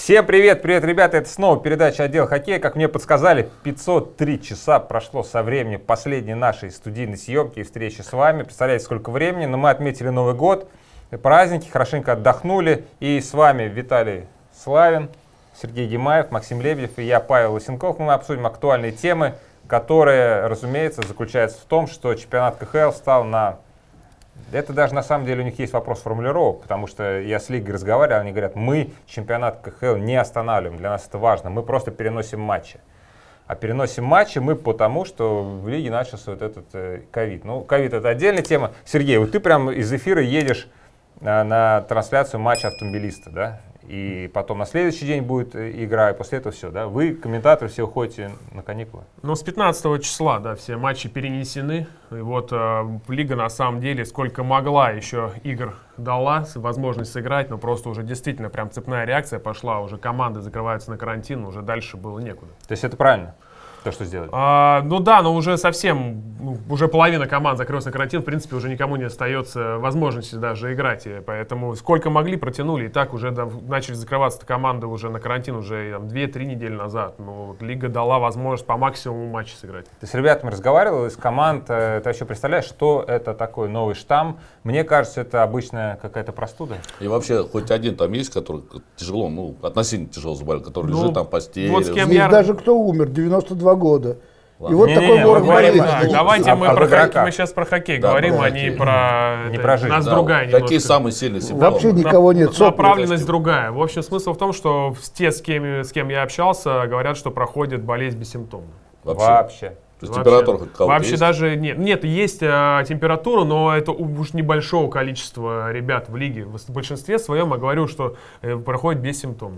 Всем привет, ребята, это снова передача «Отдел хоккея». Как мне подсказали, 503 часа прошло со времени последней нашей студийной съемки и встречи с вами. Представляете, сколько времени, но мы отметили Новый год, праздники, хорошенько отдохнули. И с вами Виталий Славин, Сергей Гимаев, Максим Лебедев и я, Павел Лысенков. Мы обсудим актуальные темы, которые, разумеется, заключаются в том, что чемпионат КХЛ стал на... Это даже на самом деле у них есть вопрос формулировок, потому что я с лигой разговаривал, они говорят, мы чемпионат КХЛ не останавливаем, для нас это важно, мы просто переносим матчи. А переносим матчи мы потому, что в лиге начался вот этот ковид. Ну, ковид это отдельная тема. Сергей, вот ты прям из эфира едешь на трансляцию матча автомобилиста, да? И потом на следующий день будет игра, и после этого все, да? Вы, комментаторы, все уходите на каникулы? Ну, с 15 числа, да, все матчи перенесены. И вот лига, на самом деле, сколько могла, еще игр дала, возможность сыграть, но просто уже действительно прям цепная реакция пошла, уже команды закрываются на карантин, уже дальше было некуда. То есть это правильно? То, что сделали? Ну да, но уже совсем, уже половина команд закрылась на карантин, в принципе, уже никому не остается возможности даже играть. И поэтому сколько могли, протянули. И так уже начали закрываться команды уже на карантин уже 2-3 недели назад. Но вот лига дала возможность по максимуму матчей сыграть. Ты с ребятами разговаривал из команд, ты вообще представляешь, что это такой новый штамм? Мне кажется, это обычная какая-то простуда. И вообще, хоть один там есть, который тяжело, ну, относительно тяжело заболел, который лежит там в постели. Вот с кем есть даже кто умер, 92 года. Ладно. И вот такой ворох болезни. Давайте мы сейчас про хоккей говорим, а не про жизнь. Нас другая немножко. Какие самые сильные симптомы? Вообще никого нет. Направленность другая. В общем, смысл в том, что те, с кем я общался, говорят, что проходит болезнь бессимптомно. Вообще. То есть температура хоть кого-то Вообще есть? даже нет, есть температура, но это уж небольшого количества ребят в лиге. В большинстве своем я говорю, что проходит бессимптомно.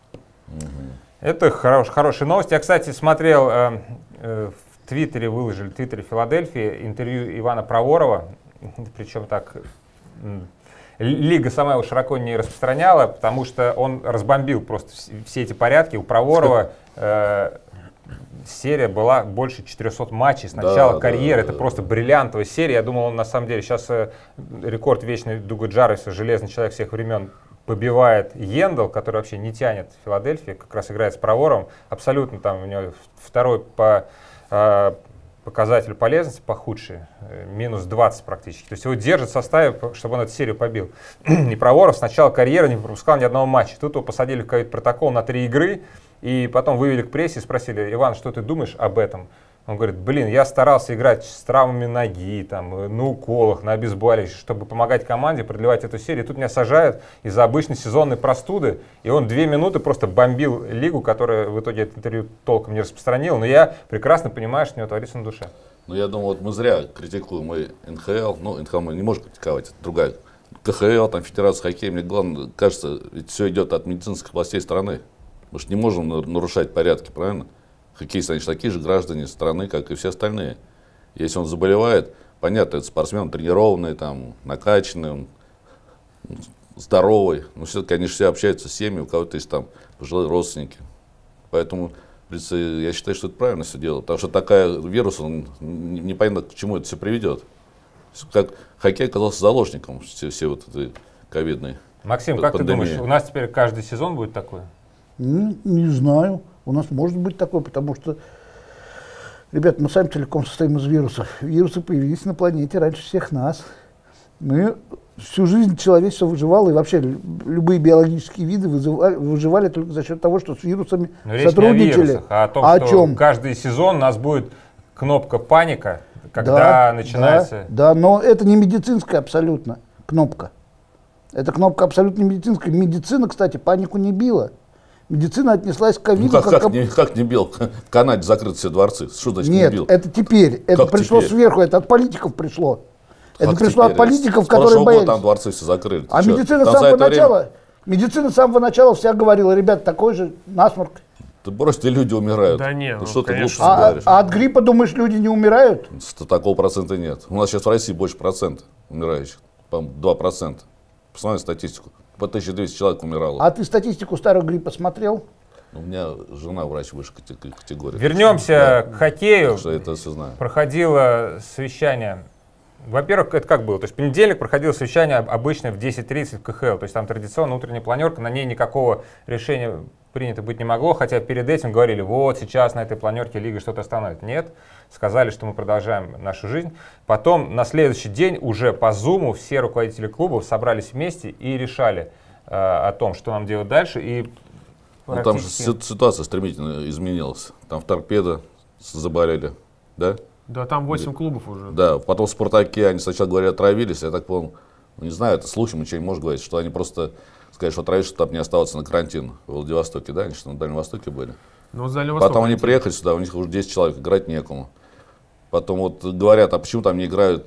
Это хорошая новость. Я, кстати, смотрел, в Твиттере выложили, в Твиттере Филадельфии интервью Ивана Проворова, причем так лига сама его широко не распространяла, потому что он разбомбил просто все эти порядки. У Проворова серия была больше 400 матчей с начала карьеры. Это просто бриллиантовая серия. Я думал, он на самом деле сейчас рекорд вечный Дуга Джарвиса, железный человек всех времен, побивает Йендл, который вообще не тянет в Филадельфии, как раз играет с Проворовым. Абсолютно там у него второй по показателю полезности похудший, минус 20 практически. То есть его держит в составе, чтобы он эту серию побил. И Проворов с начала карьеры не пропускал ни одного матча. Тут его посадили в ковид-протокол на 3 игры, и потом вывели к прессе и спросили: Иван, что ты думаешь об этом? Он говорит: блин, я старался играть с травмами ноги, там, на уколах, на обезболивающих, чтобы помогать команде продлевать эту серию. Тут меня сажают из-за обычной сезонной простуды, и он 2 минуты просто бомбил лигу, которая в итоге это интервью толком не распространила. Но я прекрасно понимаю, что у него творится на душе. Ну, я думаю, вот мы зря критикуем НХЛ. Ну, НХЛ мы не можем критиковать, это другая. КХЛ, там, Федерация хоккея, мне главное, кажется, ведь все идет от медицинских властей страны. Мы же не можем нарушать порядки, правильно? Хоккеисты, они же такие же граждане страны, как и все остальные. Если он заболевает, понятно, это спортсмен тренированный, там, накачанный, он здоровый. Но все-таки они же все общаются с семьей, у кого-то есть там пожилые родственники. Поэтому я считаю, что это правильно все делать. Потому что такая вирус, он непонятно, к чему это все приведет. Как хоккей оказался заложником все вот этой ковидной Максим, как ты думаешь, у нас теперь каждый сезон будет такой? Не знаю. У нас может быть такое, потому что, ребят, мы сами целиком состоим из вирусов. Вирусы появились на планете раньше всех нас. Мы всю жизнь человечество выживало, и вообще любые биологические виды выживали только за счет того, что с вирусами сотрудничали. Не о вирусах, а о том, о что чем? Каждый сезон у нас будет кнопка паника, когда начинается... Да, но это не медицинская абсолютно кнопка. Это кнопка абсолютно медицинская. Медицина, кстати, панику не била. Медицина отнеслась к ковиду. Ну, как не бил? В Канаде закрыты все дворцы. Что значит Нет, не бил? это теперь. Это пришло сверху, это от политиков пришло. Это пришло от политиков, которые боялись. Там дворцы все закрыли. А медицина с самого начала вся говорила: ребят, такой же насморк. Ты брось, люди умирают. Да нет, ну, что ты глупости А говоришь? от гриппа, думаешь, люди не умирают? Такого процента нет. У нас сейчас в России больше процента умирающих. По-моему, 2%. Посмотри статистику. По 1200 человек умирало. А ты статистику старого гриппа смотрел? У меня жена врач высшей категории. Вернемся к хоккею. Что это все знаю. Проходило совещание Во-первых, это как было? То есть в понедельник проходило совещание обычно в 10:30 в КХЛ. То есть там традиционно утренняя планерка, на ней никакого решения принято быть не могло, хотя перед этим говорили, вот сейчас на этой планерке Лига что-то остановит. Нет, сказали, что мы продолжаем нашу жизнь. Потом на следующий день уже по Зуму все руководители клубов собрались вместе и решали о том, что нам делать дальше. И ну, там же ситуация стремительно изменилась. Там в Торпедо заболели, да? Да, там 8 клубов уже. Да, потом в Спартаке они сначала говорят, отравились, я так понял, ну, не знаю, это слухи, ничего не может говорить, что они просто сказали, что отравились, чтобы там не оставаться на карантин в Владивостоке, да, они что на Дальнем Востоке были. Ну, с Дальнего Востока потом они приехали сюда, у них уже 10 человек, играть некому. Потом вот говорят, а почему там не играют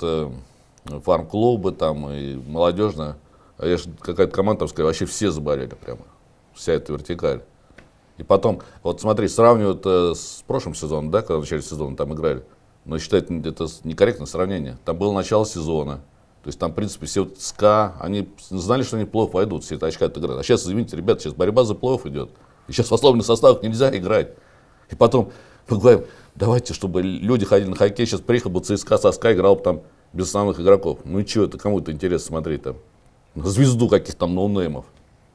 фарм-клубы там и молодежная? А я же какая-то команда там сказала, вообще все заболели прямо, вся эта вертикаль. И потом, вот смотри, сравнивают с прошлым сезоном, да, когда в начале сезона там играли. Но считают, это некорректное сравнение. Там было начало сезона. То есть там, в принципе, все вот СКА, они знали, что они плохо пойдут, все это очки отыграют. А сейчас, извините, ребята, сейчас борьба за плей-офф идет. И сейчас в ослабленных составах нельзя играть. И потом мы говорим, давайте, чтобы люди ходили на хоккей, сейчас приехал бы ЦСКА со СКА, играл бы там без основных игроков. Ну и что это, кому это интересно смотреть там? На звезду каких-то там ноунеймов.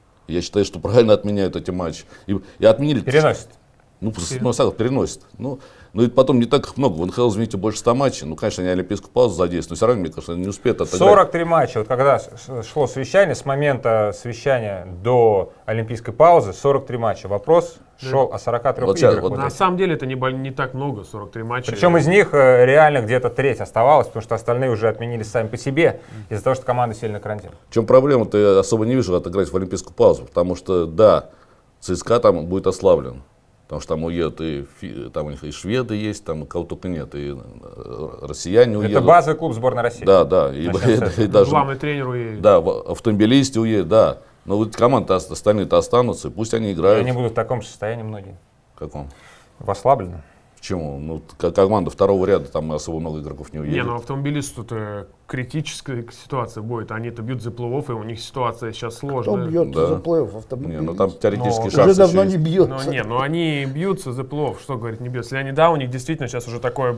Я считаю, что правильно отменяют эти матчи. И отменили... Переносят. Ну, переносят. Ну и потом не так много. В НХЛ, извините, больше 100 матчей. Ну, конечно, они олимпийскую паузу задействуют, но все равно, мне кажется, они не успеют отыграть. 43 матча. Вот когда шло совещание, с момента совещания до олимпийской паузы, 43 матча. Вопрос шел о 43 вот играх. вот на самом деле это не так много, 43 матча. Причем из них реально где-то треть оставалась, потому что остальные уже отменились сами по себе, из-за того, что команды сели на карантин. В чем проблема-то я особо не вижу отыграть в олимпийскую паузу, потому что, да, ЦСКА там будет ослаблен. Потому что там уедут, там у них и шведы есть, там кого только нет, и россияне уедут. Это базовый клуб сборной России. Да, да. И даже, главный тренер уедет. Да, автомобилисты уедут, да. Но вот команды остальные-то останутся, и пусть они играют. И они будут в таком же состоянии многие. В каком? В ослабленном. Почему? Ну, команда второго ряда, там особо много игроков не уедет. Не, ну автомобилисту-то критическая ситуация будет. Они-то бьют за плей-офф, и у них ситуация сейчас сложная. Кто бьет Да. за плей-офф автомобилист? Не, ну там теоретически Уже шансы давно еще не есть. бьется. Ну они бьются за плей-офф, что говорит, не бьются. Если они, да, у них действительно сейчас уже такое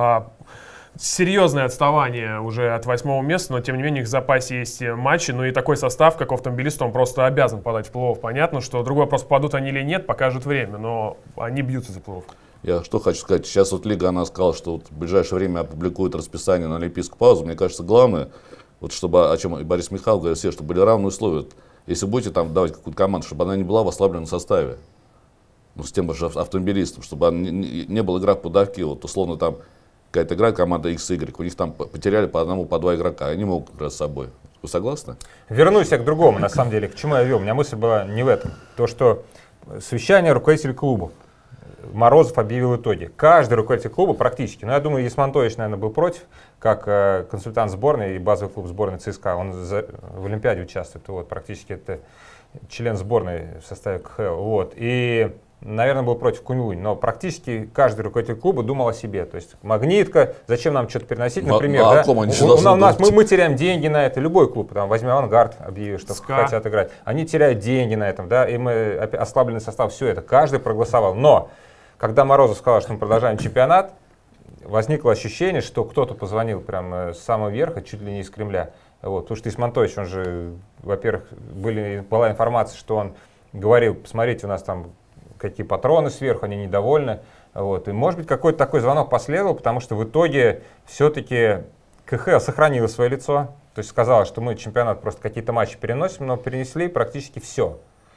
серьезное отставание уже от 8-го места, но тем не менее у них в запасе есть матчи, ну и такой состав, как автомобилист, он просто обязан подать в плей-офф. Понятно, что другой вопрос, попадут они или нет, покажет время, но они бьются за плей-офф. Я что хочу сказать, сейчас вот Лига, она сказала, что вот в ближайшее время опубликует расписание на олимпийскую паузу. Мне кажется, главное, вот чтобы, о чем и Борис Михайлов говорил, все, чтобы были равные условия. Если будете там давать какую-то команду, чтобы она не была в ослабленном составе, ну, с тем же автомобилистом, чтобы не было игра в подавки, вот условно там какая-то игра, команда XY, у них там потеряли по одному, по два игрока, они могут играть с собой. Вы согласны? Вернусь я к другому, на самом деле. К чему я вел? У меня мысль была не в этом. То, что совещание руководителей клубов. Морозов объявил итоги. Каждый руководитель клуба практически, ну я думаю, Есмантович, наверное, был против, как консультант сборной и базовый клуб сборной ЦСКА, он в Олимпиаде участвует, вот, практически это член сборной в составе КХЛ. Вот. И, наверное, был против Кунь-Лунь, но практически каждый руководитель клуба думал о себе. То есть Магнитка, зачем нам что-то переносить, например, да? У нас мы теряем деньги на это, любой клуб, там, возьмем Авангард, объявил, что хотят играть, они теряют деньги на этом, да, и мы ослабленный состав, все это, каждый проголосовал, но когда Морозов сказал, что мы продолжаем чемпионат, возникло ощущение, что кто-то позвонил прямо с самого верха, чуть ли не из Кремля. Вот. Потому что Исмантович, он же, во-первых, была информация, что он говорил, посмотрите, у нас там какие патроны сверху, они недовольны. Вот. И, может быть, какой-то такой звонок последовал, потому что в итоге все-таки КХЛ сохранила свое лицо. То есть сказала, что мы чемпионат просто какие-то матчи переносим, но перенесли практически все.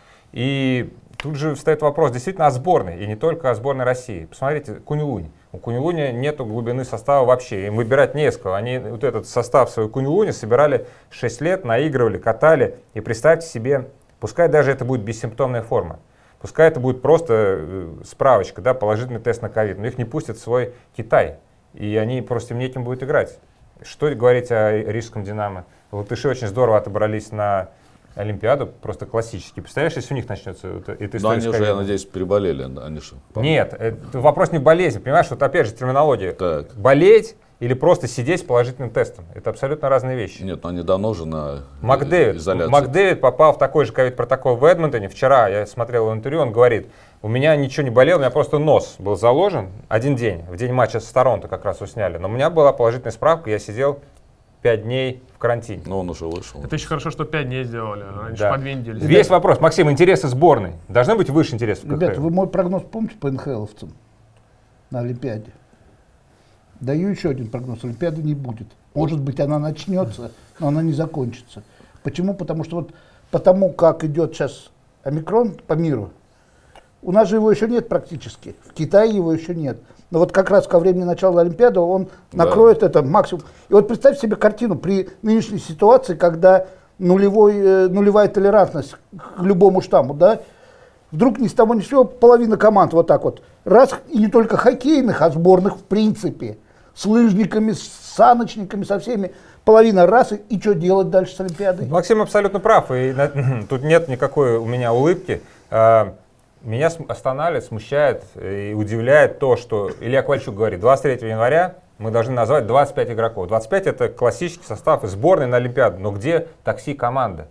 И тут же встает вопрос действительно о сборной, и не только о сборной России. Посмотрите, Кунь-Лунь. У Кунь-Луня нету глубины состава вообще, им выбирать не с кого. Они вот этот состав своего Кунь-Луня собирали 6 лет, наигрывали, катали. И представьте себе, пускай даже это будет бессимптомная форма, пускай это будет просто справочка, да, положительный тест на ковид, но их не пустят в свой Китай, и они просто им неким будут играть. Что говорить о рижском «Динамо»? Латыши очень здорово отобрались на Олимпиаду, просто классически. Представляешь, если у них начнется эта история? Но они уже, я надеюсь, переболели. Они же, нет, это вопрос не болезни. Понимаешь, вот опять же терминология. Так. Болеть или просто сидеть с положительным тестом. Это абсолютно разные вещи. Нет, но они давно уже на изоляции. МакДэвид попал в такой же ковид-протокол в Эдмонтоне. Вчера я смотрел его интервью, он говорит, у меня ничего не болело, у меня просто нос был заложен один день. В день матча с Торонто как раз его сняли. Но у меня была положительная справка, я сидел 5 дней в карантине. Но он уже вышел. Это еще хорошо, что 5 дней сделали. Раньше Да. по 2 недели. Весь вопрос. Максим, интересы сборной. Должны быть выше интересов КХЛ? Ребята, вы мой прогноз помните по НХЛовцам на Олимпиаде? Даю еще один прогноз. Олимпиады не будет. Может быть, она начнется, но она не закончится. Почему? Потому что вот потому, как идет сейчас омикрон по миру, у нас же его еще нет практически. В Китае его еще нет. Но вот как раз ко времени начала Олимпиады он накроет это максимум. И вот представьте себе картину при нынешней ситуации, когда нулевая толерантность к любому штамму, да? Вдруг ни с того ни с сего половина команд вот так вот. Раз, и не только хоккейных, а сборных в принципе. С лыжниками, с саночниками, со всеми. Половина раз, и что делать дальше с Олимпиадой? Максим абсолютно прав, и тут нет никакой у меня улыбки. Меня останавливает, смущает и удивляет то, что Илья Ковальчук говорит, 23 января мы должны назвать 25 игроков. 25 это классический состав сборной на Олимпиаду, но где такси команда?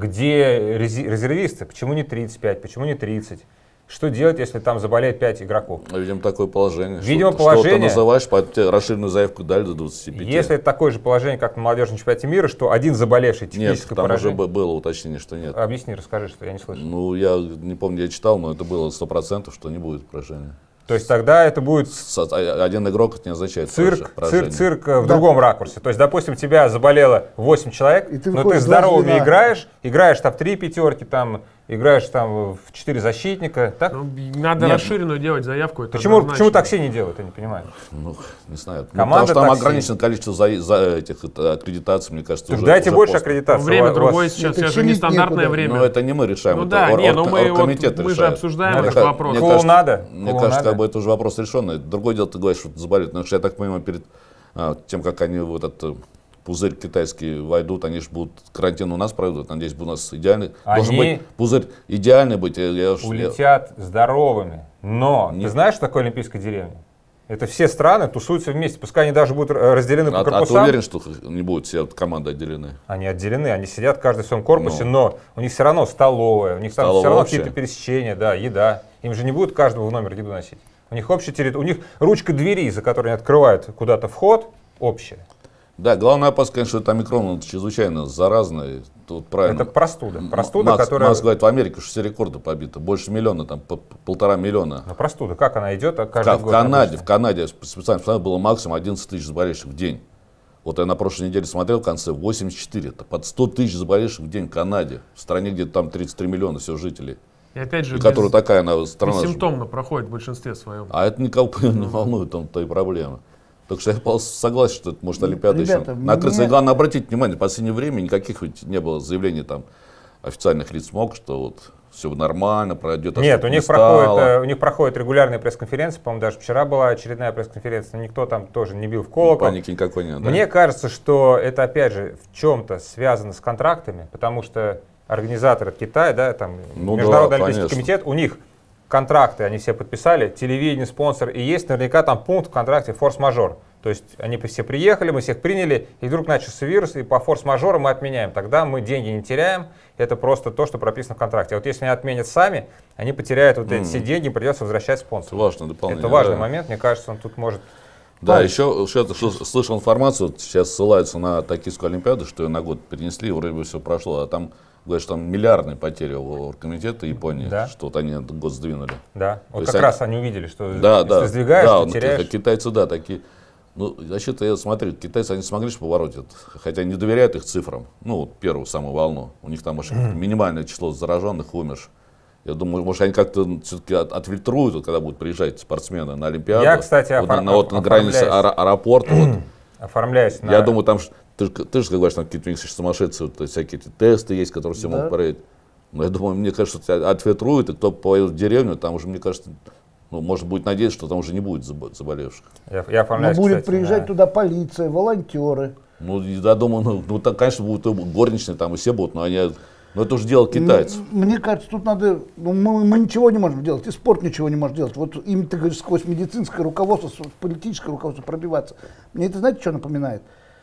Где резервисты? Почему не 35, почему не 30? Что делать, если там заболеет 5 игроков? Видимо, такое положение. Видимо, что положение. ты называешь, тебе расширенную заявку дали до 25. Если это такое же положение, как на молодежном чемпионате мира, что один заболевший, Нет, техническое там поражение. уже было уточнение, что нет. Объясни, расскажи, что я не слышал. Ну, я не помню, я читал, но это было 100%, что не будет поражения. То есть тогда это будет Один игрок это не означает цирк поражение. в другом ракурсе. То есть, допустим, тебя заболело 8 человек, И ты но ты выходишь здоровыми два играешь там в 3 пятерки, там, играешь там в 4 защитника. Так? Ну, надо Нет. расширенную делать заявку. Это Почему однозначно. такси не делают, я не понимаю. Ну, не знаю. Команда Потому что там такси. ограниченное количество этих аккредитаций, мне кажется, Так уже дайте уже больше поздно. аккредитации. Время У вас- другое сейчас, это сейчас же чинить нестандартное некуда. время. Но это не мы решаем, Ну это да, не, но мы, оргкомитет мы же решает. обсуждаем Мне этот кажется, вопрос. Клоунада. Мне кажется, Клоунада. как бы это уже вопрос решенный. Другое дело, ты говоришь, что заболеют. Но я так понимаю, перед тем, как они вот этот пузырь китайский войдут, они же будут карантин у нас проведут. Надеюсь, у нас идеальный. Должен Они быть пузырь идеальный быть. улетят здоровыми. Но ты Нет. знаешь, что такое Олимпийская деревня? Это все страны тусуются вместе. Пускай они даже будут разделены по А ты корпусам. уверен, что не будут все команды отделены? Они отделены, они сидят каждый в своем корпусе, но у них все равно столовая, у них там Столовая все равно общая. какие-то пересечения, да, еда. Им же не будет каждого в номер еду носить. У них общая территория, у них ручка двери, за которой они открывают куда-то вход, общая. Да, главная опасность, конечно, что это омикрон, он чрезвычайно заразный. Тут правильно. Это простуда. Простуда, Макс, которая... Макс говорит, в Америке уже все рекорды побиты. Больше миллиона, там 1,5 миллиона. Но простуда, как она идет? Каждый В год Канаде, обычно? в Канаде специально было максимум 11 тысяч заболевших в день. Вот я на прошлой неделе смотрел в конце, 84. Это под 100 тысяч заболевших в день в Канаде. В стране, где там 33 миллиона всего жителей. И опять же, И которая такая она, страна. бессимптомно проходит в большинстве своем. А это никого не волнует, там-то и проблема. Так что я полностью согласен, что это может Олимпиада Ребята, еще накрыться. мне- И главное обратить внимание, в последнее время никаких ведь не было заявлений там официальных лиц МОК, что вот все нормально, пройдет. Нет, у них проходят регулярные пресс-конференции, по-моему, даже вчера была очередная пресс-конференция, но никто там тоже не бил в колокол. Паники никакой нет. Да? Мне кажется, что это, опять же, в чем-то связано с контрактами, потому что организаторы Китая, да, там, Ну Международный да, Олимпийский конечно. комитет, у них контракты, они все подписали, телевидение, спонсор, и есть наверняка там пункт в контракте форс-мажор. То есть они все приехали, мы всех приняли, и вдруг начался вирус, и по форс-мажору мы отменяем. Тогда мы деньги не теряем, это просто то, что прописано в контракте. А вот если они отменят сами, они потеряют вот эти все деньги, придется возвращать спонсору. Важное дополнение. Это важный да. момент, мне кажется, он тут может... Да, еще слышал информацию, вот сейчас ссылаются на Токийскую Олимпиаду, что ее на год перенесли, вроде бы все прошло, а там говорят, что там миллиардные потери у оргкомитета Японии, Да. что вот они этот год сдвинули. Да, вот есть как раз они увидели, что Да, если да. ты сдвигаешь, да, ты ну, теряешь. китайцы, да, такие. Ну, вообще-то я смотрю, китайцы, они смогли же побороть это, хотя не доверяют их цифрам, ну, вот первую самую волну. У них там, может, минимальное число зараженных, умерших. Я думаю, может, они как-то все-таки отфильтруют, вот, когда будут приезжать спортсмены на Олимпиаду. Я, кстати, вот на границе аэропорта. Вот. Оформляюсь на... Я думаю, там, ты же говоришь, там какие-то у них сумасшедшие вот, всякие эти тесты есть, которые все могут проверить. Но я думаю, мне кажется, что тебя отфильтруют, и кто поедет в деревню, там уже, мне кажется, ну, может быть надеяться, что там уже не будет заболевших. Я Но оформляюсь, будет кстати, приезжать на- туда полиция, волонтеры. Ну, я думаю, ну так, конечно, будут и горничные там, и все будут, но это уже дело китайцев. Мне кажется, тут надо, мы ничего не можем делать, и спорт ничего не может делать. Вот именно ты говоришь, сквозь медицинское руководство, сквозь политическое руководство пробиваться. Мне это, знаете, что напоминает?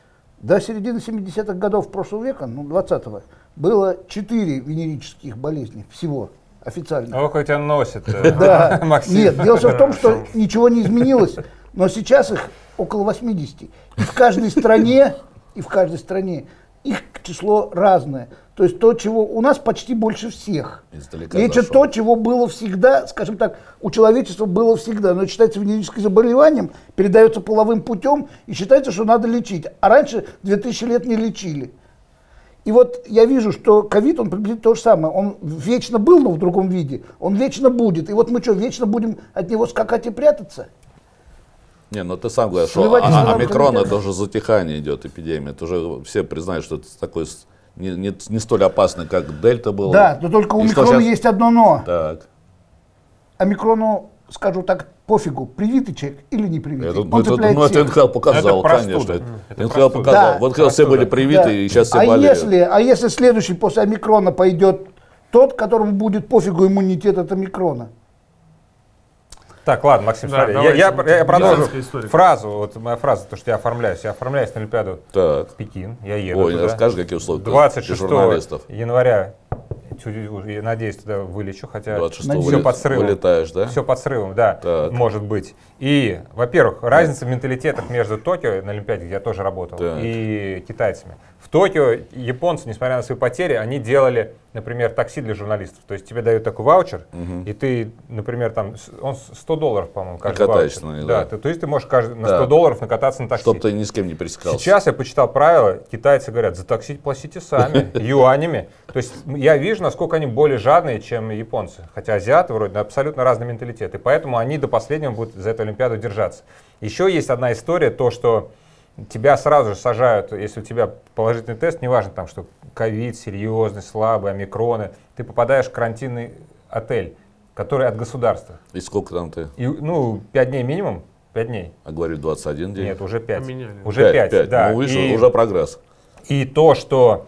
До середины 70-х годов прошлого века, ну 20-го, было 4 венерических болезни всего официально. Ох, у тебя носит, Да. Максим. Нет, дело все в том, что ничего не изменилось, но сейчас их около 80. И в каждой стране и в каждой стране, их число разное. То есть то, чего у нас почти больше всех. Издалека И это зашел. то, чего было всегда, скажем так, у человечества было всегда. Но это считается венерическим заболеванием, передается половым путем и считается, что надо лечить. А раньше 2000 лет не лечили. И вот я вижу, что ковид, он приблизительно то же самое. Он вечно был, но в другом виде. Он вечно будет. И вот мы что, вечно будем от него скакать и прятаться? Не, ну ты сам говоришь, что Сливать из омикрон комитета. это уже затихание идет эпидемия. Это уже все признают, что это такой не столь опасный, как дельта был. Да, но только у И что микрона щас- есть одно но. Так. Омикрону, скажу так, пофигу, привитый человек или не привитый. Это, Он цепляет это всех. НХЛ показал, Это простуда. конечно. Это НХЛ простуда. показал. Да. Вот когда все были привиты, Да. и сейчас все болеют. А если следующий после омикрона пойдет тот, которому будет пофигу иммунитет от омикрона? Так, ладно, Максим, Да, смотри, давайте, я продолжу гигантская история. фразу, вот моя фраза, то, что я оформляюсь. Я оформляюсь на Олимпиаду Так. в Пекин, я еду Ой, туда. расскажи, какие условия. 26 журналистов. января, я надеюсь, туда вылечу, хотя 26 все под срывом. вылетаешь, да? Все под срывом, да, Так. может быть. И, во-первых, разница в менталитетах между Токио на Олимпиаде, где я тоже работал, Так. и китайцами. В Токио японцы, несмотря на свои потери, они делали, например, такси для журналистов. То есть тебе дают такой ваучер, и ты, например, там, он $100, по-моему, каждый Накатаешься ваучер. на них, Да, да. то есть ты можешь на Да. $100 накататься на такси. Чтоб ты ни с кем не пересекался. Сейчас я почитал правила, китайцы говорят, за такси платите сами, юанями. То есть я вижу, насколько они более жадные, чем японцы. Хотя азиаты вроде абсолютно разный менталитет. И поэтому они до последнего будут за эту Олимпиаду держаться. Еще есть одна история, то, что тебя сразу же сажают, если у тебя положительный тест, неважно там, что ковид, серьезный, слабый, омикроны, ты попадаешь в карантинный отель, который от государства. И сколько там ты? И, 5 дней минимум, 5 дней. А говорит 21 день? Нет, уже 5. Поменяли. Уже 5, 5. да. Ну, видишь, И- уже прогресс. И то, что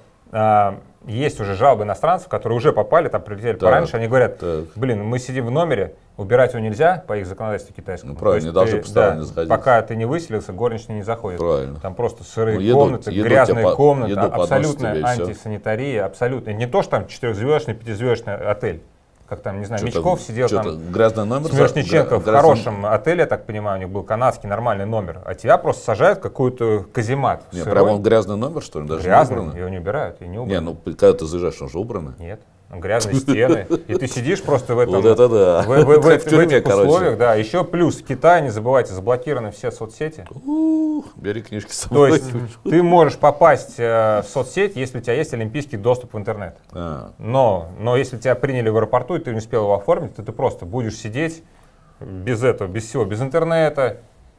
есть уже жалобы иностранцев, которые уже попали, там прилетели Так, пораньше, они говорят, так. блин, мы сидим в номере, убирать его нельзя по их законодательству китайскому. Ну, правильно, То есть не должны ты, постоянно заходить. пока ты не выселился, горничные не заходят. Правильно. Там просто сырые Ну, еду- комнаты, еду грязные тебе комнаты, еду подносят абсолютная тебе, и всё. антисанитария, абсолютно. Не то, что там 4-звездочный, 5-звездочный отель, как там, не знаю, Чё-то- Мечков сидел чё-то там. грязный номер. Смершниченко в грязный- хорошем отеле, я так понимаю, у них был канадский нормальный номер, а тебя просто сажают в какой-то каземат. Не, сырой, прямо он грязный номер, что ли? Даже не грязный, убранный? его не убирают, и не Не, убраны. ну когда ты заезжаешь, он же убранный. Нет, грязные стены, и ты сидишь просто в этом, Вот это да. в Как в тюрьме, этих короче. условиях, да. Еще плюс в Китае, не забывайте, заблокированы все соцсети. Бери книжки с То собой. есть ты можешь попасть в соцсеть, если у тебя есть олимпийский доступ в интернет. А, Но если тебя приняли в аэропорту, и ты не успел его оформить, то ты просто будешь сидеть без этого, без всего, без интернета,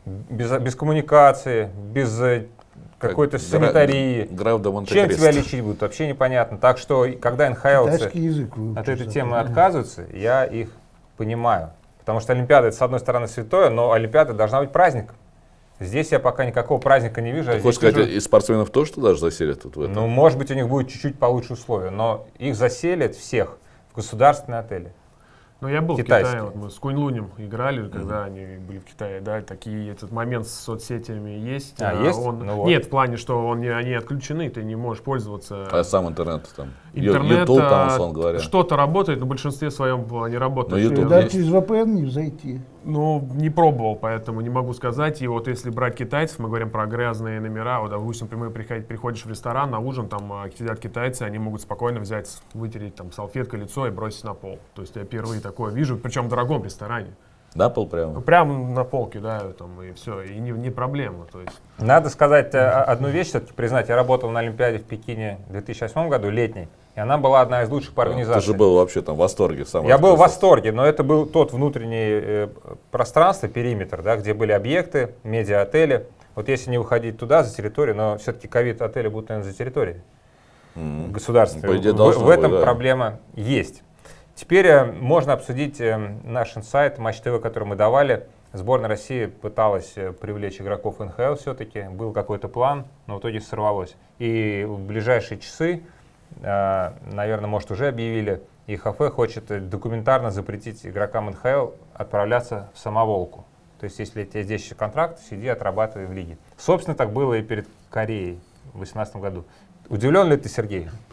без коммуникации, без какой-то санитарии. Граф де Чем Монте-Кристо. тебя лечить будут, вообще непонятно. Так что, когда НХЛцы Китайский язык выучишь, от этой да. темы отказываются, я их понимаю. Потому что Олимпиада, это, с одной стороны, святое, но Олимпиада должна быть праздником. Здесь я пока никакого праздника не вижу. Ты хочешь сказать, и спортсменов тоже туда же заселят тут в этом? Ну, может быть, у них будет чуть-чуть получше условия, но их заселят всех в государственные отели. Ну, я был Китайские. в Китае, вот мы с Кунь-Лунем играли, когда они были в Китае, да, такие, этот момент с соцсетями есть. Есть? Он, Ну вот. Нет, в плане, что они отключены, ты не можешь пользоваться. А сам интернет там? Интернет, YouTube там, условно говоря. что-то работает, но в большинстве своем не работает. Но YouTube Да, есть. через VPN не зайти. Ну, не пробовал, поэтому не могу сказать. И вот если брать китайцев, мы говорим про грязные номера. Вот, допустим, приходишь в ресторан на ужин, там сидят китайцы, они могут спокойно взять, вытереть там салфеткой лицо и бросить на пол. То есть я впервые такое вижу, причем в дорогом ресторане. На пол прямо? Ну, прямо на пол кидают там, и все, и не проблема. То есть. Надо сказать одну вещь, все-таки признать. Я работал на Олимпиаде в Пекине в 2008 году, летней, и она была одна из лучших по Ты организации. же был вообще там в восторге. Сам Я был в открылся. восторге, но это был тот внутренний пространство, периметр, да, где были объекты, медиа-отели. Вот если не выходить туда, за территорию, но все-таки ковид-отели будут, наверное, за территорией государства. По идее, В должно этом быть, да. проблема есть. Теперь можно обсудить наш инсайт, Матч ТВ, который мы давали. Сборная России пыталась привлечь игроков НХЛ все-таки, был какой-то план, но в итоге сорвалось. И в ближайшие часы, наверное, может, уже объявили, ИХФ хочет документарно запретить игрокам НХЛ отправляться в самоволку. То есть, если у тебя здесь еще контракт, сиди, отрабатывай в лиге. Собственно, так было и перед Кореей в 2018 году. Удивлен ли ты, Сергей?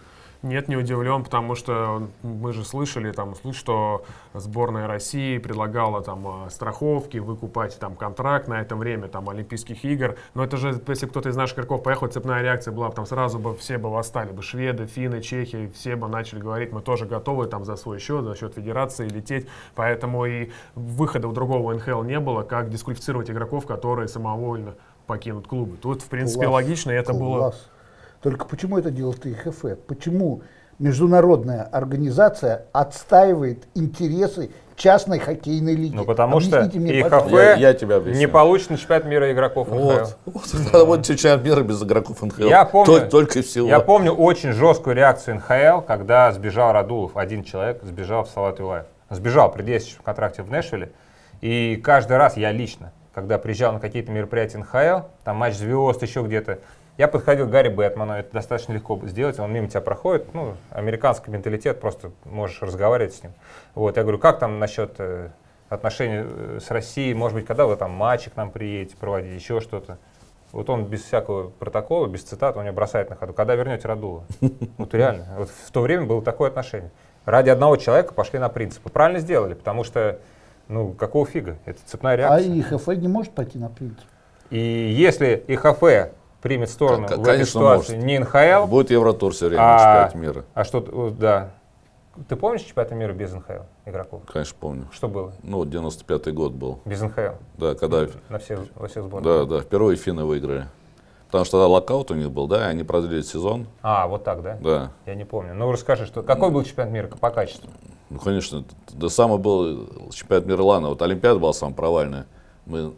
Нет, не удивлен, потому что мы же слышали, что сборная России предлагала страховки, выкупать контракт на это время Олимпийских игр. Но это же, если кто-то из наших игроков поехал, цепная реакция была, сразу бы все бы восстали, бы шведы, финны, чехи, все бы начали говорить, мы тоже готовы за свой счет, за счет федерации лететь. Поэтому и выхода у другого НХЛ не было, как дисквалифицировать игроков, которые самовольно покинут клубы. Тут, в принципе, логично, и это было... Только почему это делает ИХФ? Почему международная организация отстаивает интересы частной хоккейной лиги? Ну, потому Объясните что мне, ИХФ я тебя объясню. не получит на чемпионат мира игроков НХЛ. Вот чемпионат мира без игроков НХЛ. Я помню, только и всего. Я помню очень жесткую реакцию НХЛ, когда сбежал Радулов, один человек сбежал в Салават Юлаев. Сбежал при действующем контракте в Нэшвилле. И каждый раз я лично, когда приезжал на какие-то мероприятия НХЛ, там матч звезд, еще где-то, я подходил к Гарри Бэтмену, это достаточно легко сделать, он мимо тебя проходит, американский менталитет, просто можешь разговаривать с ним. Вот, я говорю, как там насчет отношений с Россией, может быть, когда вы матчи к нам приедете проводить, еще что-то. Вот он без всякого протокола, без цитат, он меня бросает на ходу, когда вернете Радулова? Вот реально, вот в то время было такое отношение. Ради одного человека пошли на принципы. Правильно сделали, потому что, какого фига, это цепная реакция. А ИХФ не может пойти на принцип? И если ИХФ примет сторону в этой ситуации не НХЛ. Будет Евротур все время, чемпионат мира. А что, да. Ты помнишь чемпионат мира без НХЛ игроков? Конечно, помню. Что было? 95-й год был. Без НХЛ? Да, когда... Во всех сборных? Да, впервые финны выиграли. Потому что тогда локаут у них был, да, и они продлили сезон. А, вот так, да? Да. Я не помню. Расскажи, какой был чемпионат мира по качеству? Конечно, самый был чемпионат мира, ладно, вот Олимпиада была самая провальная. Мы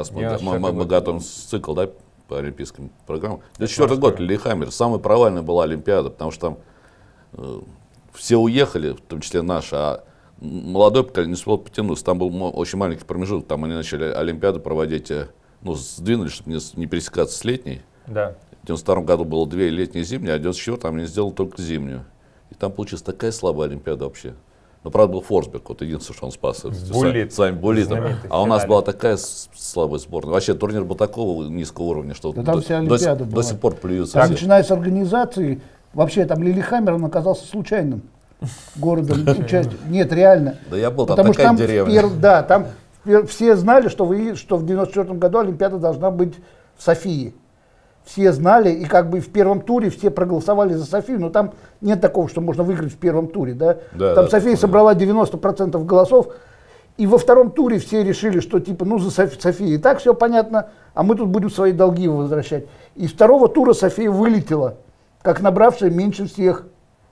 готовим цикл, да, по олимпийским программам. 2004 год, Лилихаммер, самая провальная была Олимпиада, потому что там все уехали, в том числе наши, а молодой поколение не смог потянуться. Там был очень маленький промежуток, там они начали Олимпиаду проводить, сдвинули, чтобы не пересекаться с летней. Да. В 92 году было 2 летние и зимние, а в 94 они сделали только зимнюю. И там получилась такая слабая Олимпиада вообще. Но, правда, был Форсберг, вот единственное, что он спас. Буллит. С вами Буллитом. А у нас была такая слабая сборная. Вообще турнир был такого низкого уровня, что да там вся Олимпиада до сих пор плюются. Там, начиная с организации, вообще там Лилихаммер, он оказался случайным городом. Нет, реально. Да я был, там такая деревня. Да, там все знали, что в 94 году Олимпиада должна быть в Софии. Все знали, и в первом туре все проголосовали за Софию, но там нет такого, что можно выиграть в первом туре. Да? Там София собрала 90% голосов, и во втором туре все решили, что за Софию и так все понятно, а мы тут будем свои долги возвращать. И с второго тура София вылетела, как набравшая меньше всех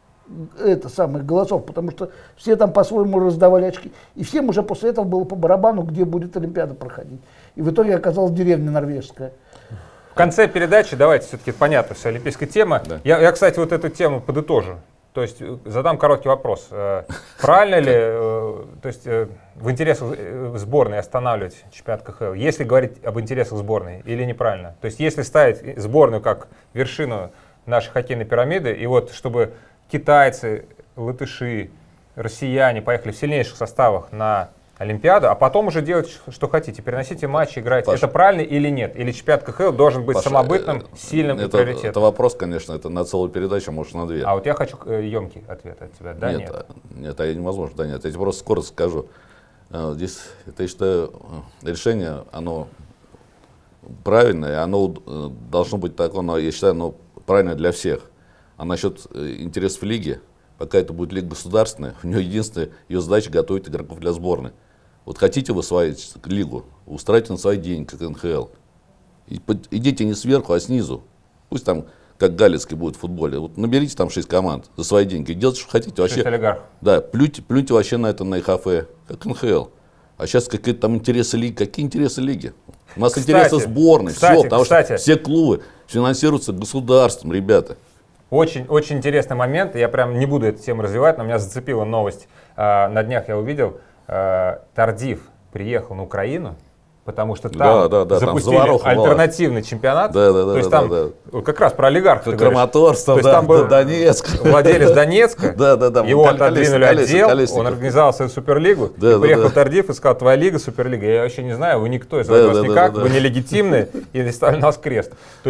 голосов, потому что все там по-своему раздавали очки. И всем уже после этого было по барабану, где будет Олимпиада проходить. И в итоге оказалась деревня норвежская. В конце передачи, давайте все-таки понятно, вся олимпийская тема. Да. Я, кстати, вот эту тему подытожу. То есть задам короткий вопрос. Правильно ли, в интересах сборной останавливать чемпионат КХЛ, если говорить об интересах сборной, или неправильно? То есть если ставить сборную как вершину нашей хоккейной пирамиды, и вот чтобы китайцы, латыши, россияне поехали в сильнейших составах на Олимпиаду, а потом уже делать, что хотите. Переносите матчи, играйте. Паша, это правильно или нет? Или чемпионат КХЛ должен быть Паша, самобытным, сильным и приоритетным? Это вопрос, конечно, это на целую передачу, может, на 2. А вот я хочу емкий ответ от тебя. Да, нет? Нет, невозможно, да, нет. Я тебе просто скоро скажу. Здесь, я считаю, решение, оно правильное, оно должно быть такое, я считаю, оно правильное для всех. А насчет интересов лиги, пока это будет лига государственная, у нее единственная ее задача готовить игроков для сборной. Вот хотите вы свою лигу, устраивайте на свои деньги, как НХЛ. Идите не сверху, а снизу. Пусть там, как Галицкий будет в футболе. Вот наберите там 6 команд за свои деньги. Делайте, что хотите. Вообще, олигархов. Да, плюньте вообще на это, на ИХФ, как НХЛ. А сейчас какие-то там интересы лиги. Какие интересы лиги? У нас интересы сборной. Все, потому что все клубы финансируются государством, ребята. Очень, очень интересный момент. Я прям не буду эту тему развивать, но меня зацепила новость. На днях я увидел, Тардив приехал на Украину, потому что там запустили альтернативный чемпионат. То есть там как раз про олигархов. Краматорство, там был Донецк. Владелец Донецка, его отодвинули отдел, он организовал свою суперлигу. Приехал Тардив и сказал: твоя лига, суперлига, я вообще не знаю, вы никто, из вас никак, вы нелегитимны, и ставили нас крест. То есть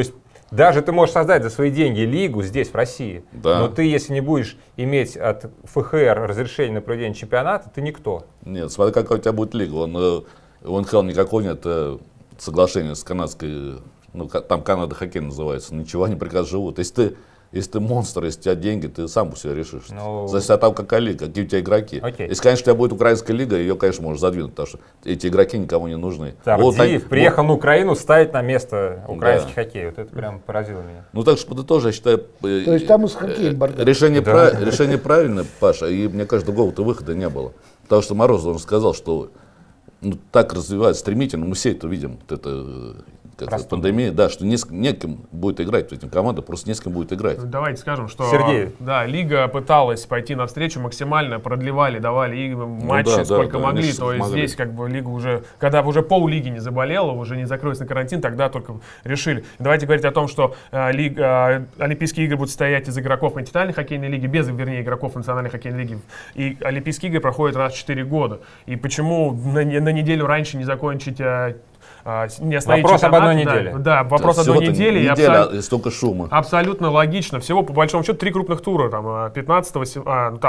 Даже ты можешь создать за свои деньги лигу здесь, в России, Да. но ты, если не будешь иметь от ФХР разрешение на проведение чемпионата, ты никто. Нет, смотри, какая у тебя будет лига. У НХЛ никакого нет соглашения с канадской, ну, там Канада хоккей называется, ничего, они прекрасно живут. Если ты монстр, если у тебя деньги, ты сам все решишь. Ну, Зависит от того, какая лига, какие у тебя игроки. Окей. Если, конечно, у тебя будет украинская лига, ее, конечно, можешь задвинуть, потому что эти игроки никому не нужны. Тардиев приехал на Украину ставить на место украинский хоккей. Вот это прям поразило меня. Ну, так что подытожи, я считаю, То есть там и с хоккеем бардак. решение правильное, Паша, и мне кажется, другого-то выхода не было. Потому что Морозов, он сказал, что так развивается стремительно, мы все это видим, вот это пандемия, да, что не с кем будет играть, этим команда просто не с кем будет играть. Давайте скажем, что Сергей. да, лига пыталась пойти навстречу максимально, продлевали, давали матчи сколько могли. То есть здесь как бы лига уже, когда уже пол-лиги не заболела, уже не закрылась на карантин, тогда только решили. Давайте говорить о том, что Олимпийские игры будут состоять из игроков континентальной хоккейной лиги, вернее, игроков национальной хоккейной лиги. И Олимпийские игры проходят раз в 4 года. И почему на неделю раньше не закончить... Вопрос об одной неделе. Да, вопрос одной недели. Неделя, столько шума. Абсолютно логично. Всего, по большому счету, 3 крупных тура. Там 15,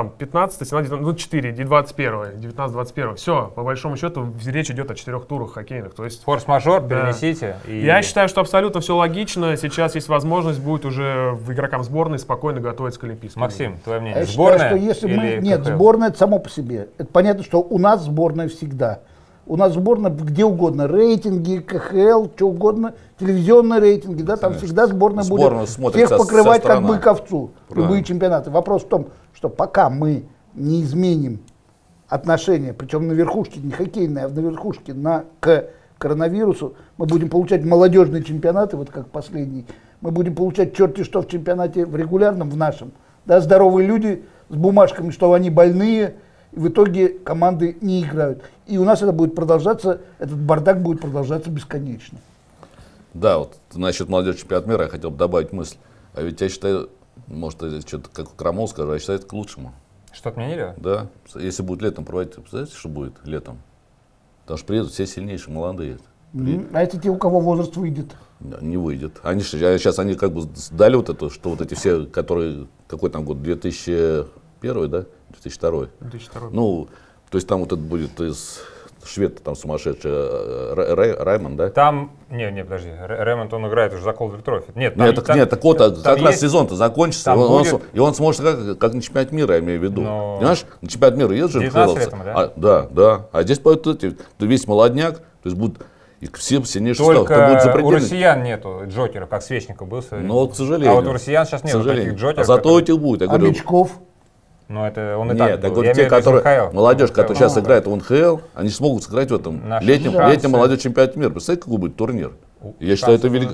17, ну 4 и 21, 19-21. Все, по большому счету, речь идет о 4 турах хоккейных. То есть, форс-мажор, перенесите. И... Я считаю, что абсолютно все логично. Сейчас есть возможность будет уже игрокам сборной спокойно готовиться к Олимпийским. Максим, твое мнение? Я Сборная считаю, что если мы... или Нет, КХЛ? сборная это само по себе. Это понятно, что у нас сборная всегда. У нас сборная где угодно, рейтинги, КХЛ, что угодно, телевизионные рейтинги, да, там всегда сборная будет всех покрывать как бы к овцу, любые чемпионаты. Вопрос в том, что пока мы не изменим отношение, причем на верхушке, не хоккейной, а на верхушке к коронавирусу, мы будем получать молодежные чемпионаты, вот как последний, мы будем получать черти что в чемпионате в регулярном, в нашем, да, здоровые люди с бумажками, что они больные, и в итоге команды не играют. И у нас это будет продолжаться, этот бардак будет продолжаться бесконечно. Да, вот насчет молодежи чемпионата мира я хотел бы добавить мысль. А ведь я считаю, может, это что-то как Крамол скажу, я считаю, это к лучшему. Что отменили? Да, если будет летом проводить, представляете, что будет летом? Потому что приедут все сильнейшие, молодые. А это те, у кого возраст выйдет? Не выйдет. Они сейчас они как бы сдали вот это, что вот эти все, которые, какой там год, 2001, да? 2002. 2002. Ну, то есть там вот это будет из швед там сумасшедший Раймонд, да? Там, подожди, Раймонд, он играет уже за Calder Trophy. Нет, так вот, как раз сезон-то закончится, и он сможет как на чемпионат мира, я имею в виду. Понимаешь, на чемпионат мира едет же НХЛовцы. Да. А здесь весь молодняк, то есть будут и все сильнейшие ставки. Только у россиян нету джокеров, как Свечников был. Ну, к сожалению. А вот у россиян сейчас нет таких джокеров. А зато этих будет. А Мечков? Ну, это он и нет, так был. Те, которые, молодежь, которая сейчас играет в НХЛ, они смогут сыграть в этом летнем молодежь чемпионате мира. Представляете, какой будет турнир? Я считаю, это велик,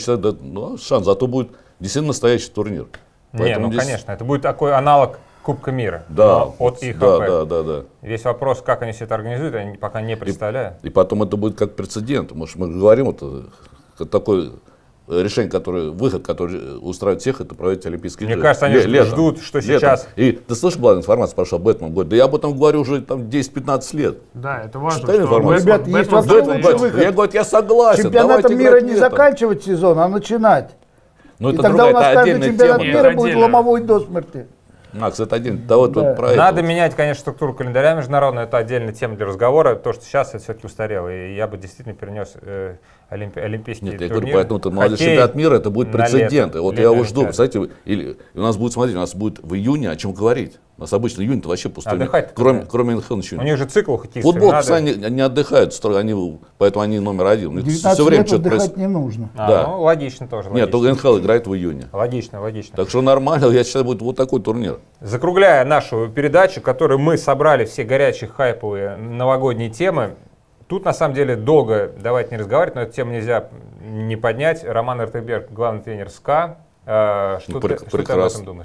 шанс, зато будет действительно настоящий турнир. Конечно, это будет такой аналог Кубка мира от ИХФ. Да. Весь вопрос, как они все это организуют, я пока не представляю. И потом это будет как прецедент. Может, мы говорим, это такое решение, выход, который устраивает всех, это проводить Олимпийские игры. Мне кажется, они ждут, что сейчас... И ты слышишь, была информация, пошла об этом говорит. Да я об этом говорю уже там 10-15 лет. Да, это важно. Ребят, есть вообще выход. Я говорю, я согласен. Чемпионатом мира не заканчивать сезон, а начинать. Ну, и тогда у нас каждый чемпионат мира будет ломовой до смерти. Макс, это один. Надо менять, конечно, структуру календаря международного. Это отдельная тема для разговора. То, что сейчас это все-таки устарело. И я бы действительно перенес олимпийский турнир. Я говорю, поэтому молодежь чемпионат мира, это будет прецедент. Вот я его жду. Кстати, у нас будет, смотрите, у нас будет в июне о чем говорить. У нас обычно июнь-то вообще пустой. Кроме НХЛ ничего. У них же цикл хоккейский. Футбол, кстати, не отдыхают, поэтому они номер один. 19 лет отдыхать не нужно. Ну, логично тоже. Нет, только НХЛ играет в июне. Логично. Так что нормально, я считаю, будет вот такой турнир. Закругляя нашу передачу, в которой мы собрали все горячие, хайповые новогодние темы, тут на самом деле долго давайте не разговаривать, но эту тему нельзя не поднять. Роман Эртельберг, главный тренер СКА. Что ты об этом думаешь?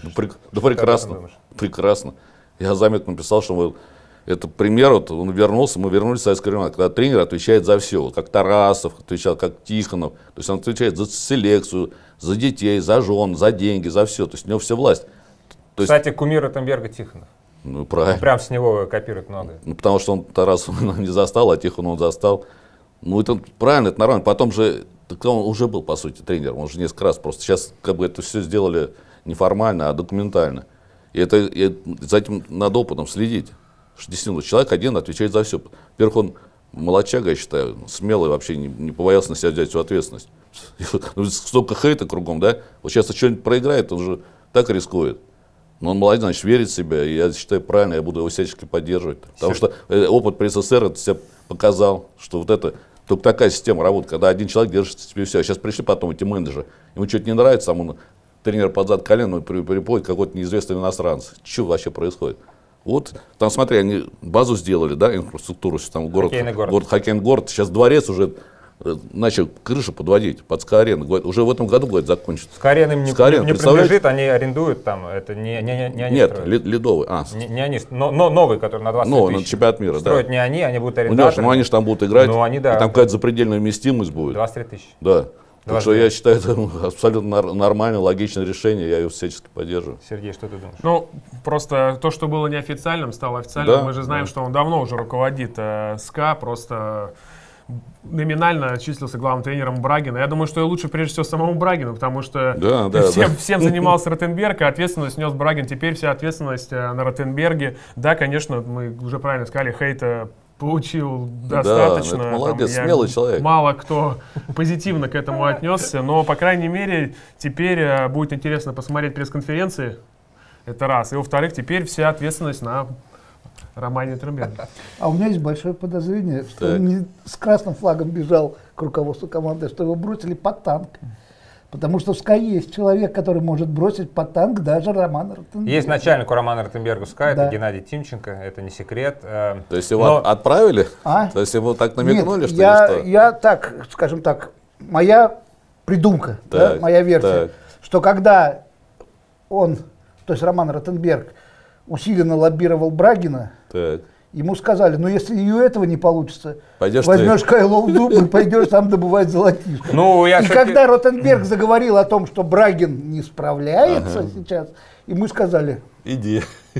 Прекрасно. Я заметно написал, что это пример, он вернулся, мы вернулись в советское время, когда тренер отвечает за все, как Тарасов отвечал, как Тихонов. То есть он отвечает за селекцию, за детей, за жен, за деньги, за все. То есть у него вся власть. Кстати, кумир Эртельберга Тихонов. Ну, правильно. Прям с него копируют многое. Ну, потому что он Тарасова не застал, а Тихонова он застал. Ну, это правильно, это нормально. Потом же Так он уже был, по сути, тренером, он же несколько раз. Просто сейчас как бы это все сделали не формально, а документально. И за этим надо опытом следить. Что действительно человек один отвечает за все. Во-первых, он молодчага, я считаю, смелый, вообще не побоялся на себя взять всю ответственность. Столько хейта кругом, да? Вот сейчас что-нибудь проиграет, он же так рискует. Но он молодец, значит, верит в себя, и я считаю правильно, я буду его всячески поддерживать. Потому что опыт при СССР это себя показал, что вот это, только такая система работает, когда один человек держит себе все. Сейчас пришли потом эти менеджеры, ему что-то не нравится, а он тренер под зад колено приходит какой-то неизвестный иностранец. Что вообще происходит? Вот, там, смотри, они базу сделали, да, инфраструктуру, там хоккейный город. Сейчас дворец уже начал крышу подводить под СКА-арену. Уже в этом году, говорят, закончится. СКА-арена им не принадлежит, они арендуют там, это не они Нет, строят. ледовый. Не они, но новый, который на 20 новый, тысяч. На чемпионат мира, строят да. не они будут арендаторы. Ну, они же там будут играть, ну, они, да, и там какая-то запредельная вместимость будет. 23 тысячи. Да. Так что я считаю, это абсолютно нормальное, логичное решение, я его всячески поддерживаю. Сергей, что ты думаешь? Ну, просто то, что было неофициальным, стало официальным. Да, Мы же знаем, что он давно уже руководит СКА, просто номинально числился главным тренером Брагина. Я думаю, что и лучше прежде всего самому Брагину, потому что всем занимался Ротенберг, а ответственность нес Брагин. Теперь вся ответственность на Ротенберге. Да, конечно, мы уже правильно сказали, хейта получил достаточно. Да, молодец, смелый человек. Мало кто позитивно к этому отнесся, но, по крайней мере, теперь будет интересно посмотреть пресс-конференции. Это раз. И, во-вторых, теперь вся ответственность на Романе Ротенберге. А у меня есть большое подозрение, что он не с красным флагом бежал к руководству команды, что его бросили под танк. Потому что в СКА есть человек, который может бросить под танк даже Романа Ротенберга. Есть начальник у Романа Ротенберга СКА, да. это Геннадий Тимченко, это не секрет. То есть его отправили? А? То есть его так намекнули, Нет, что я так, скажем так, моя придумка, да, моя версия, что когда он, то есть Роман Ротенберг, усиленно лоббировал Брагина, ему сказали, ну если и у этого не получится, возьмешь Кайлов дуб и пойдешь там добывать золотишко. Ну, и когда Ротенберг заговорил о том, что Брагин не справляется сейчас, ему сказали, иди.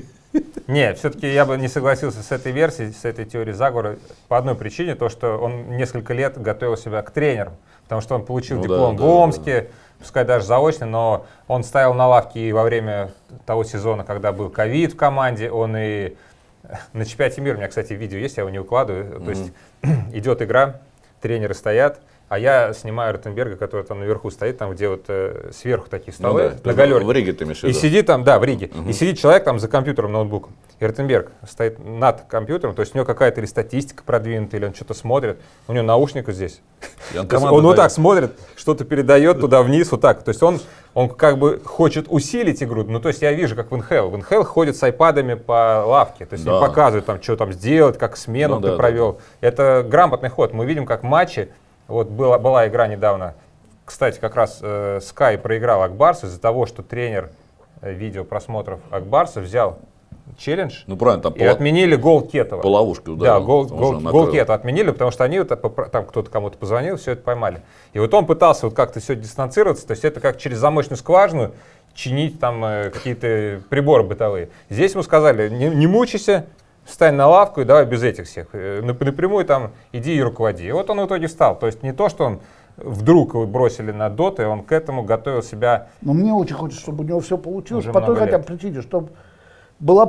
Нет, все-таки я бы не согласился с этой версией, с этой теорией заговора по одной причине, то что он несколько лет готовил себя к тренерам, потому что он получил диплом в Омске, пускай даже заочно, но он стоял на лавке и во время того сезона, когда был ковид в команде, он и на чемпионате мира, у меня, кстати, видео есть, я его не выкладываю, то есть идет игра, тренеры стоят, а я снимаю Ротенберга, который там наверху стоит, там где вот сверху такие столы, на галерке. В Риге ты имеешь в виду? И сидит там, да, в Риге, и сидит человек там за компьютером, ноутбуком, и Ротенберг стоит над компьютером, то есть у него какая-то или статистика продвинутая, или он что-то смотрит, у него наушник вот здесь. Он вот так смотрит, что-то передает туда вниз, вот так, то есть он как бы хочет усилить игру, ну то есть я вижу, как в НХЛ. В НХЛ ходят с айпадами по лавке, то есть они показывают, там, что там сделать, как смену ты провел. Это грамотный ход. Мы видим, как матчи, вот была игра недавно, кстати, как раз Sky проиграл Акбарсу из-за того, что тренер видеопросмотров Акбарса взял челлендж, ну, правильно, там и отменили гол Кетова. По ловушке ударил. Да, гол Кетова отменили, потому что они, там кто-то кому-то позвонил, все это поймали. И вот он пытался вот как-то все дистанцироваться, то есть это как через замочную скважину чинить там какие-то приборы бытовые. Здесь ему сказали, не мучайся, встань на лавку и давай без этих всех. Напрямую там иди и руководи. И вот он в итоге встал. То есть не то, что он вдруг его бросили на доты, он к этому готовил себя. Но мне очень хочется, чтобы у него все получилось по той хотя бы причине, чтобы была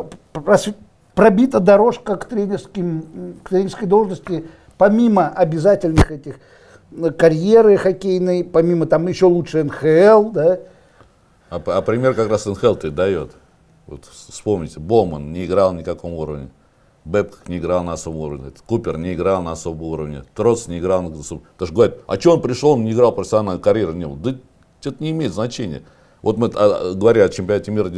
пробита дорожка к тренерской должности, помимо обязательных этих карьеры хоккейной, помимо там еще лучше НХЛ, да. А пример как раз НХЛ-то и дает. Вот вспомните, Боуман не играл ни на каком уровне, Бэбкок не играл на особом уровне, Купер не играл на особом уровне, Троц не играл на особом уровне. Даже говорят, а что он пришел, он не играл, профессиональной карьеры не было. Да это не имеет значения. Вот мы говорили о чемпионате мира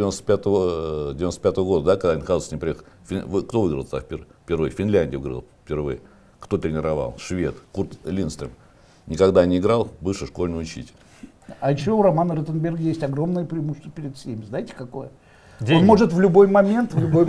95 года, да, когда НХЛ с ним приехал. Кто выиграл впервые? Финляндия выиграла впервые. Кто тренировал? Швед, Курт Линдстрем. Никогда не играл, бывший школьный учитель. А еще у Романа Ротенберга есть огромное преимущество перед всеми. Знаете, какое? Деньги. Он может в любой момент,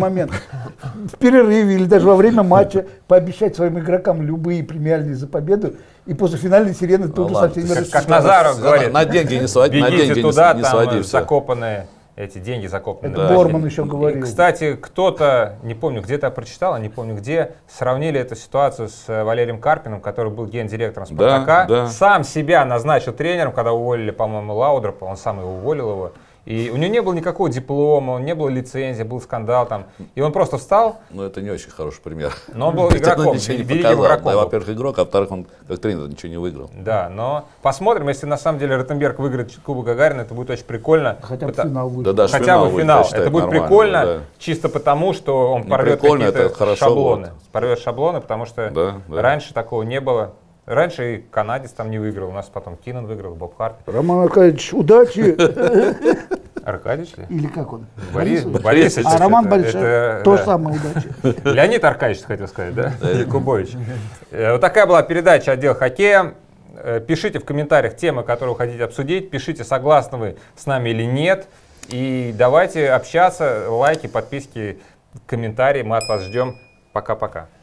в перерыве или даже во время матча пообещать своим игрокам любые премиальные за победу, и после финальной сирены тут же со всеми как Назаров говорит, на деньги не своди. бегите туда, там закопанные эти деньги закопаны. Это Борман еще говорил. И, кстати, кто-то, не помню, где-то прочитал, не помню где, сравнили эту ситуацию с Валерием Карпиным, который был гендиректором «Спартака». Да. Сам себя назначил тренером, когда уволили, по-моему, Лаудропа, он сам его уволил его. И у него не было никакого диплома, не было лицензии, был скандал там. И он просто встал. Ну, это не очень хороший пример. Но он был игроком, великим игроком. Да, во-первых, игрок, а во-вторых, он как тренер ничего не выиграл. Да, но посмотрим, если на самом деле Ротенберг выиграет Кубок Гагарина, это будет очень прикольно. Хотя бы финал выйдет. Да, даже Хотя бы финал. я считаю, Это будет нормально, прикольно, да. чисто потому, что он Не порвет прикольно, это какие-то хорошо шаблоны. будет. Порвет шаблоны, потому что Да. раньше такого не было. Раньше и канадец там не выиграл, у нас потом Кинан выиграл, Боб Харт. Роман Аркадьевич, удачи! Аркадьевич ли? Или как он? Борисович. А Роман это- Борисович, это, то да. же самое, удачи. Леонид Аркадьевич, хотел сказать, да? Якубович. Вот такая была передача «Отдел хоккея». Пишите в комментариях темы, которые вы хотите обсудить. Пишите, согласны вы с нами или нет. И давайте общаться. Лайки, подписки, комментарии. Мы от вас ждем. Пока-пока.